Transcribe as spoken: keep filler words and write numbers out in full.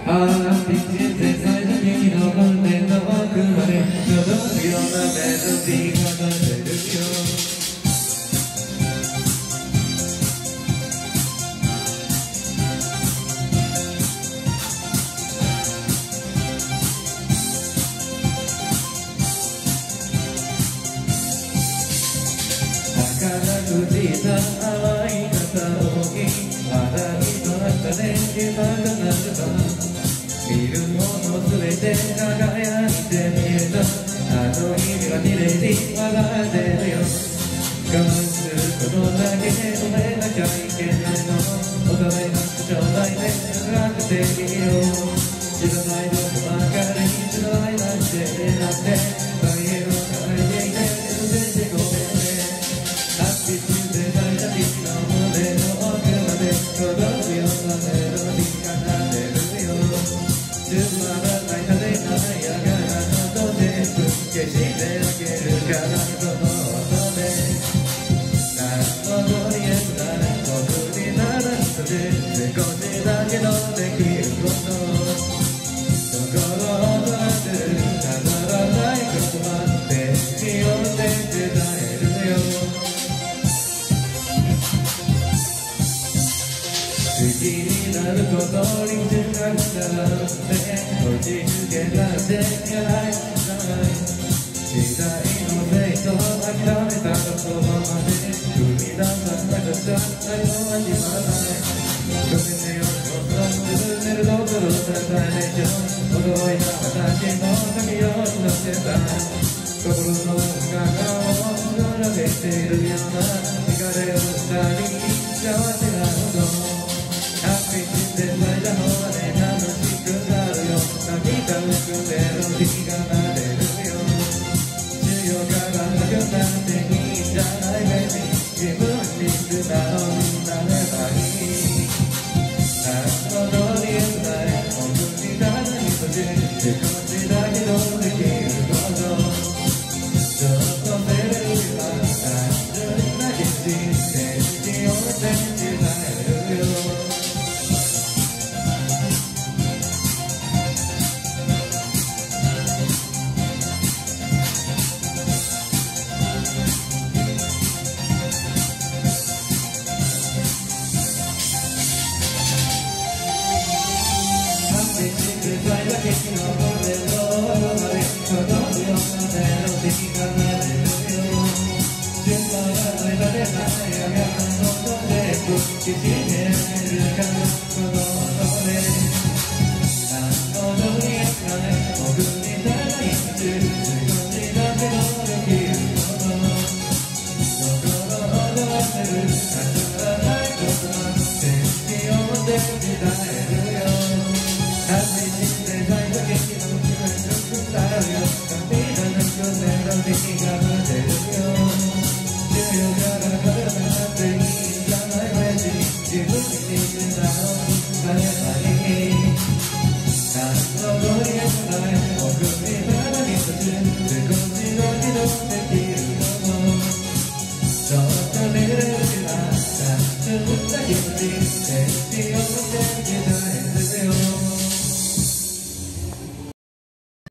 ああ人生最初にの胸の奥まで届くようなメロディーが流れるよ宝くじさ淡い片思いまだ見ましたね今となると見るものすべて輝いて見えたあの日が綺麗に笑ってるよ我慢することだけ止めなきゃいけないのお互いが将来で楽していいよ知らないことばかり知らないなんてなんて大変を抱えていて全然ごめんねハッピー人生大事な胸の奥まで届くようなメロディーが流れるよつまらない派手なやがらのと全部消してあげるからその音で何のとりあえずなら僕にならんとで少しだけのできること心を取らず飾らない言葉で気をつけて伝えるよ好きになることに時間がって落ち着けなんていない時代のせいと諦めたことまで踏み出さなかった何も始まらないごめんねよ沈めるどころだったでしょ驚いた私の髪を乗せた心の中を並べているような疲れをしたり幸せなこと